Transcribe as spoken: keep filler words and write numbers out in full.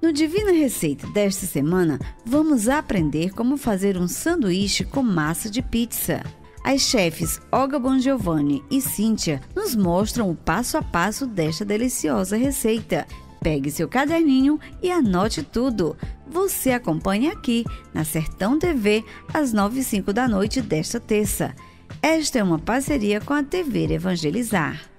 No Divina Receita desta semana, vamos aprender como fazer um sanduíche com massa de pizza. As chefes Olga Bongiovanni e Cíntia nos mostram o passo a passo desta deliciosa receita. Pegue seu caderninho e anote tudo. Você acompanha aqui na Sertão T V às nove e cinco da noite desta terça. Esta é uma parceria com a T V Evangelizar.